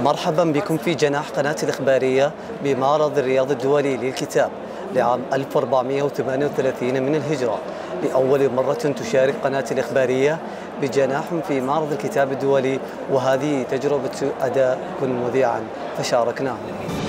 مرحبا بكم في جناح قناة الإخبارية بمعرض الرياض الدولي للكتاب لعام 1438 من الهجرة. لأول مرة تشارك قناة الإخبارية بجناح في معرض الكتاب الدولي، وهذه تجربة أداء كن مذيعا فشاركناهم.